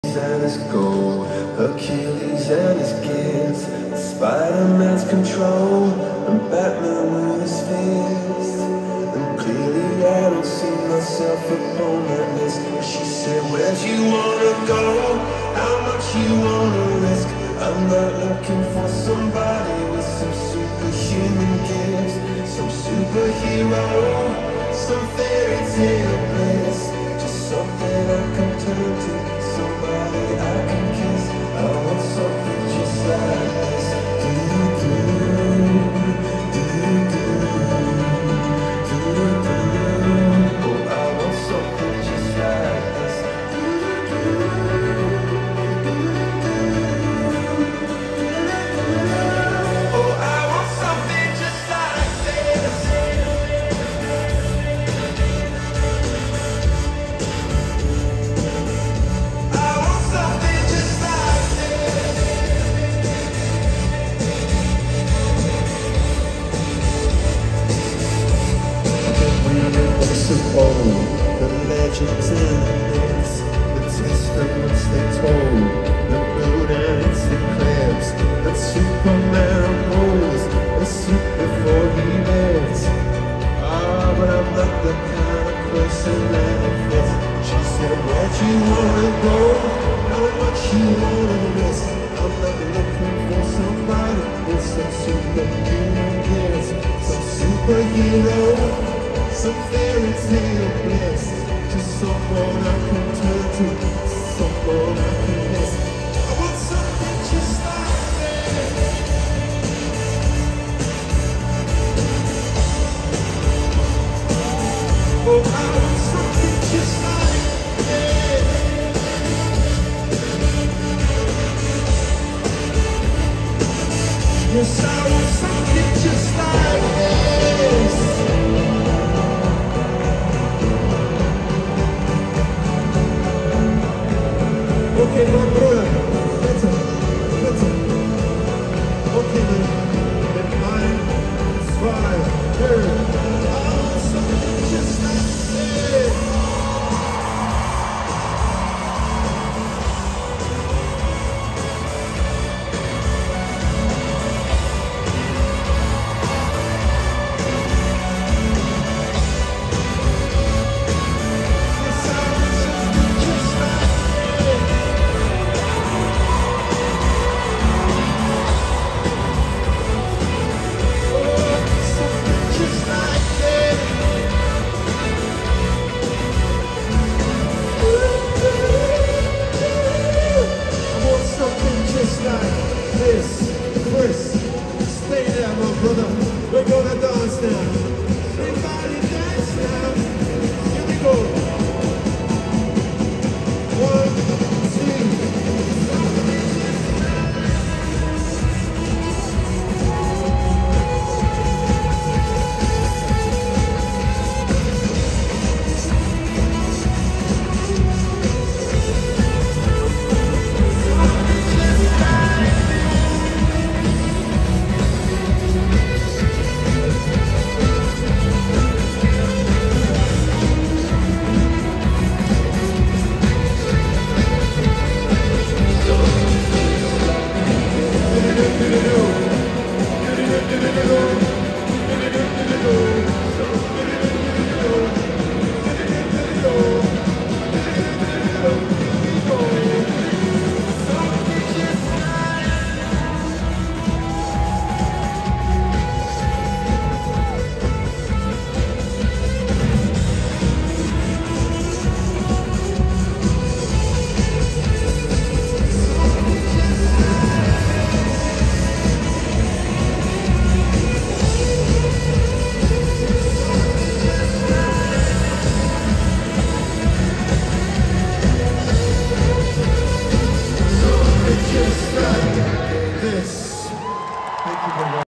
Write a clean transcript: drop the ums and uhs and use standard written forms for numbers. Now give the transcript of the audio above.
and his gold, Hercules and his gifts, Spider-Man's control, and Batman with his fist. And clearly I don't see myself upon that list. She said, where'd you wanna go? How much you wanna risk? I'm not looking for somebody with some superhuman gifts, some superhero, some fairy tale bliss, just something I can turn to, somebody I can kiss. I want something just like this. Oh, I want something just like this. Oh, I want something just like this. I want something just like this. Books of old, the legends and the myths, the testaments they told, the moon and its eclipse, that Superman rose, the suit before he lives. Ah, but I'm not the kind of person that fits. She said, where'd you wanna go? How much you wanna risk? I'm not looking for somebody with some superhuman gifts, some superhero, some fairy tale bliss, just someone I can turn to, someone I can miss. I want something just like this. Oh, I want something just like this. Yes, I want something just like this. Okay,